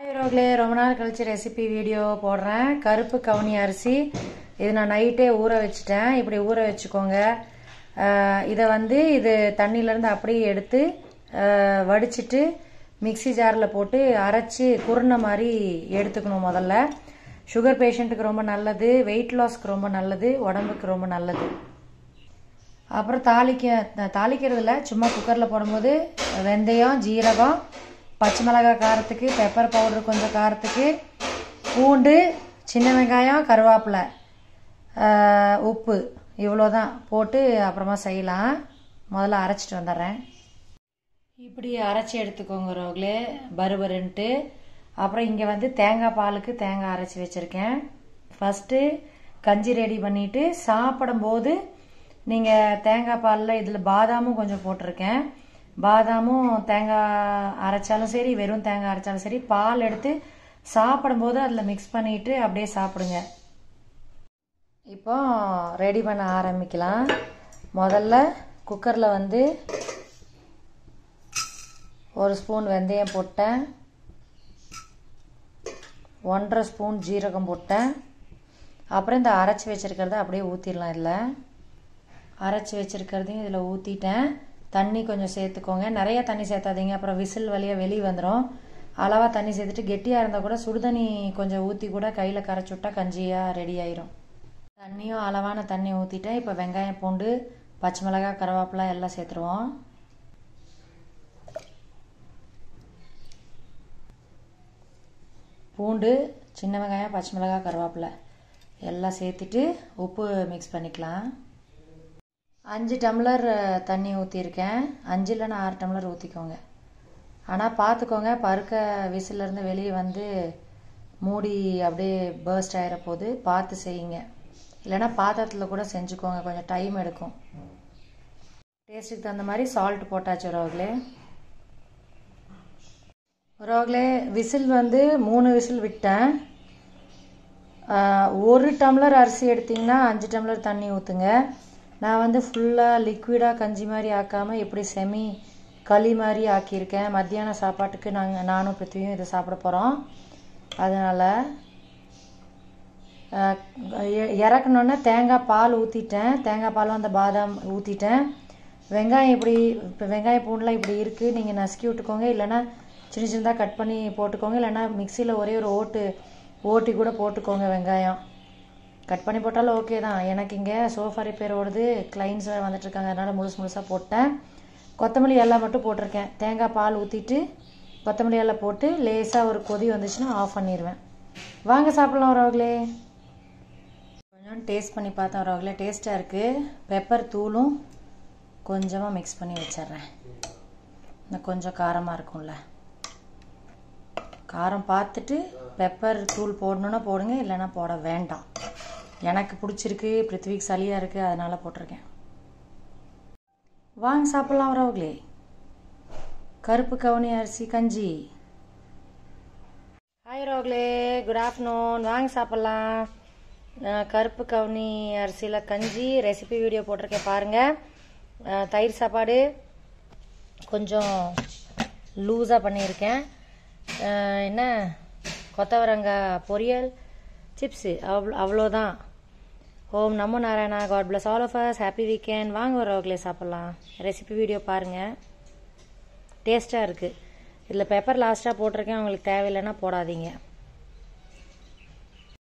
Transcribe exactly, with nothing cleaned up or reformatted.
ரோக்லே ரொம்ப நாள் கழிச்சு ரெசிபி வீடியோ போடுறேன். கருப்பு கவுனி அரிசி இது நான் நைட்டே ஊற வச்சுட்டேன். இப்படி ஊற வச்சுக்கோங்க. இதை வந்து இது தண்ணியிலேருந்து அப்படியே எடுத்து வடிச்சிட்டு மிக்சி ஜாரில் போட்டு அரைச்சி குருணை மாதிரி எடுத்துக்கணும். முதல்ல சுகர் பேஷண்ட்டுக்கு ரொம்ப நல்லது, வெயிட் லாஸ்க்கு ரொம்ப நல்லது, உடம்புக்கு ரொம்ப நல்லது. அப்புறம் தாளிக்க தாளிக்கிறதுல சும்மா குக்கரில் போடும்போது வெந்தயம், ஜீரகம், பச்சை மிளகாய் காரத்துக்கு, பெப்பர் பவுடர் கொஞ்சம் காரத்துக்கு, பூண்டு, சின்ன வெங்காயம், கருவேப்பிலை, உப்பு இவ்வளோதான் போட்டு அப்புறமா செய்யலாம். முதல்ல அரைச்சிட்டு வந்துடுறேன். இப்படி அரைச்சி எடுத்துக்கோங்க ரோக்லே பருபருன்ட்டு. அப்புறம் இங்கே வந்து தேங்காய் பாலுக்கு தேங்காய் அரைச்சி வச்சுருக்கேன். ஃபஸ்ட்டு கஞ்சி ரெடி பண்ணிவிட்டு சாப்பிடும்போது நீங்கள் தேங்காய் பாலில் இதில் பாதாமும் கொஞ்சம் போட்டிருக்கேன். பாதாமும் தேங்காய் அரைச்சாலும் சரி, வெறும் தேங்காய் அரைச்சாலும் சரி, பால் எடுத்து சாப்பிடும்போது அதில் மிக்ஸ் பண்ணிவிட்டு அப்படியே சாப்பிடுங்க. இப்போ ரெடி பண்ண ஆரம்பிக்கலாம். முதல்ல குக்கரில் வந்து ஒரு ஸ்பூன் வெந்தயம் போட்டேன், ஒன்றரை ஸ்பூன் ஜீரகம் போட்டேன். அப்புறம் இந்த அரைச்சி வச்சுருக்கிறத அப்படியே ஊற்றிடலாம். இதில் அரைச்சி வச்சுருக்கிறதையும் இதில் ஊற்றிட்டேன். தண்ணி கொஞ்சம் சேர்த்துக்கோங்க. நிறையா தண்ணி சேர்த்தாதீங்க, அப்புறம் விசில் வழியாக வெளியே வந்துடும். அளவாக தண்ணி சேர்த்துட்டு கெட்டியாக இருந்தால் கூட சுடுதண்ணி கொஞ்சம் ஊற்றி கூட கையில் கரைச்சி விட்டா கஞ்சியாக ரெடி ஆயிரும். தண்ணியும் அளவான தண்ணி ஊற்றிட்டேன். இப்போ வெங்காயம், பூண்டு, பச்சை மிளகாய், கருவேப்பிலை எல்லாம் சேர்த்துருவோம். பூண்டு, சின்ன வெங்காயம், பச்சை மிளகாய், கருவேப்பிலை எல்லாம் சேர்த்துட்டு உப்பு மிக்ஸ் பண்ணிக்கலாம். அஞ்சு டம்ளர் தண்ணி ஊற்றிருக்கேன். அஞ்சு இல்லைன்னா ஆறு டம்ளர் ஊற்றிக்கோங்க. ஆனால் பார்த்துக்கோங்க, பருக்க விசிலேருந்து வெளியே வந்து மூடி அப்படியே பர்ஸ்ட் ஆகிற போது பார்த்து செய்யுங்க. இல்லைன்னா பாத்திரத்தில் கூட செஞ்சுக்கோங்க, கொஞ்சம் டைம் எடுக்கும். டேஸ்ட்டுக்கு தகுந்த மாதிரி சால்ட் போட்டாச்சு ரோக்லே. ரோக்லே விசில் வந்து மூணு விசில் விட்டேன். ஒரு டம்ளர் அரிசி எடுத்திங்கன்னா அஞ்சு டம்ளர் தண்ணி ஊற்றுங்க. நான் வந்து ஃபுல்லாக லிக்விடாக கஞ்சி மாதிரி ஆக்காமல் எப்படி செமி களி மாதிரி ஆக்கியிருக்கேன். மத்தியான சாப்பாட்டுக்கு நாங்கள் நானும் பிருத்திவியும் இதை சாப்பிட போகிறோம். அதனால் இறக்கணுன்னா தேங்காய் பால் ஊற்றிட்டேன். தேங்காய் பாலும் அந்த பாதாம் ஊற்றிட்டேன். வெங்காயம் இப்படி இப்போ வெங்காயம் பூண்டுலாம் இப்படி இருக்குது, நீங்கள் நசுக்கி விட்டுக்கோங்க. இல்லைன்னா சின்ன சின்னதாக கட் பண்ணி போட்டுக்கோங்க. இல்லைன்னா மிக்சியில் ஒரே ஒரு ஓட்டு ஓட்டி கூட போட்டுக்கோங்க. வெங்காயம் கட் பண்ணி போட்டாலும் ஓகே தான். எனக்கு இங்கே சோஃபா ரிப்பேர் ஓடுது, கிளைண்ட்ஸ் வந்துட்டுருக்காங்க, அதனால் முழுசு முழுசாக போட்டேன். கொத்தமல்லி எல்லாம் மட்டும் போட்டிருக்கேன். தேங்காய் பால் ஊற்றிட்டு கொத்தமல்லி எல்லாம் போட்டு லேசாக ஒரு கொதி வந்துச்சுன்னா ஆஃப் பண்ணிடுவேன். வாங்க சாப்பிட்லாம் ரோக்லே. கொஞ்சம் டேஸ்ட் பண்ணி பார்த்தேன் ரோக்லே, டேஸ்ட்டாக இருக்குது. பெப்பர் தூளும் கொஞ்சமாக மிக்ஸ் பண்ணி வச்சிட்றேன். இன்னும் கொஞ்சம் காரமாக இருக்கும்ல, காரம் பார்த்துட்டு பெப்பர் தூள் போடணுன்னா போடுங்க, இல்லைன்னா போட வேண்டாம். எனக்கு பிடிச்சிருக்கு, பிருத்திவிக்கு சளியாக இருக்குது, அதனால் போட்டிருக்கேன். வாங்க சாப்பிட்லாம் ரோக்லே. கருப்பு கவுனி அரிசி கஞ்சி. ஹாய் ரோக்லே, குட் ஆஃப்டர்நூன். வாங்க சாப்பிட்லாம். கருப்பு கவுனி அரிசியில் கஞ்சி ரெசிபி வீடியோ போட்டிருக்கேன் பாருங்கள். தயிர் சாப்பாடு கொஞ்சம் லூஸாக பண்ணியிருக்கேன். என்ன கொத்தவரங்காய் பொரியல், சிப்ஸு, அவ்வளோ அவ்வளோதான். ஓம் நமோ Narayana. God bless all of us. Happy weekend. வாங்க ரோக்லே சாப்பிட்லாம். ரெசிபி வீடியோ பாருங்கள், டேஸ்ட்டாக இருக்குது. இதில் பெப்பர் லாஸ்ட்டாக போட்டிருக்கேன், உங்களுக்கு தேவையில்லைன்னா போடாதீங்க.